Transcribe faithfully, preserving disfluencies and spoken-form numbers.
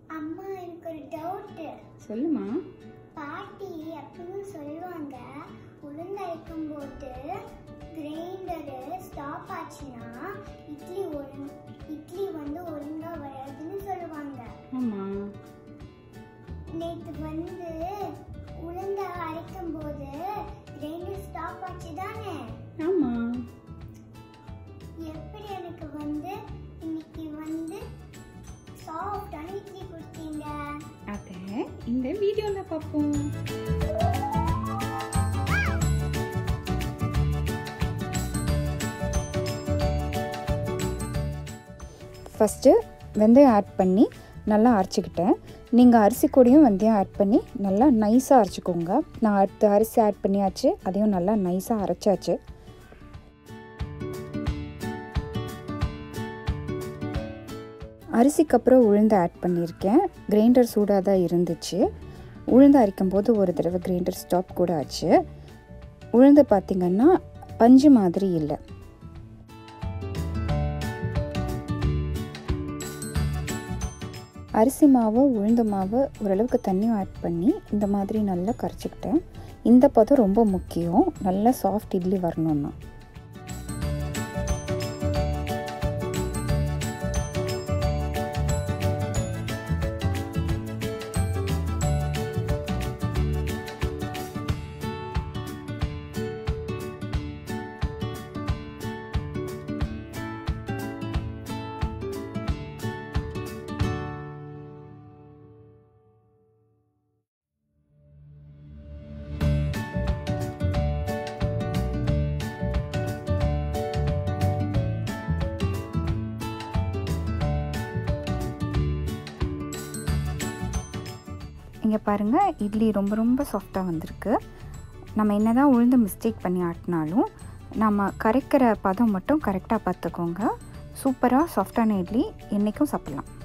அம்மா எனக்கு ஒரு டவுட். சொல்லுமா. பாட்டி எப்பவும் சொல்லுவாங்க உளுந்து அரைக்கும் போது கிரைண்டர் ஸ்டாப் ஆச்சுன்னா இட்லி ஒழுங்கு இட்லி வந்து ஒழுங்கா வராதுன்னு சொல்லுவாங்க. ஆமா. நேற்று வந்து உளுந்து அரைக்கும் போது கிரைண்டர் ஸ்டாப் ஆச்சு தானே? ஆமா. எப்படி எனக்கு வந்து இன்னைக்கு வந்து சாஃப்டான இட்லி கொடுத்தீங்க? அத இந்த வீடியோல பாப்போம். ஃபஸ்ட்டு வெந்தயம் ஆட் பண்ணி நல்லா அரைச்சிக்கிட்டேன். நீங்கள் அரிசி கூடயும் வெந்தயம் ஆட் பண்ணி நல்லா நைஸாக அரைச்சிக்கோங்க. நான் அடுத்து அரிசி ஆட் பண்ணியாச்சு, அதையும் நல்லா நைஸாக அரைச்சாச்சு. அரிசிக்கு அப்புறம் உளுந்து ஆட் பண்ணியிருக்கேன். கிரைண்டர் சூடாக தான் இருந்துச்சு. உளுந்து அரைக்கும் போது ஒரு தடவை கிரைண்டர் ஸ்டாப் கூட ஆச்சு. உளுந்து பார்த்திங்கன்னா பஞ்சு மாதிரி இல்லை. அரிசி மாவு உளுந்து மாவு ஓரளவுக்கு தண்ணியும் ஆட் பண்ணி இந்த மாதிரி நல்லா கரைச்சிக்கிட்டேன். இந்த பதம் ரொம்ப முக்கியம், நல்லா சாஃப்ட் இட்லி வரணும்னா. இங்கே பாருங்கள், இட்லி ரொம்ப ரொம்ப சாஃப்டாக வந்திருக்கு. நம்ம என்ன தான் உளுந்து மிஸ்டேக் பண்ணி ஆட்டினாலும் நம்ம கரைக்கிற பதம் மட்டும் கரெக்டாக பார்த்துக்கோங்க. சூப்பராக சாஃப்டான இட்லி என்றைக்கும் சாப்பிட்லாம்.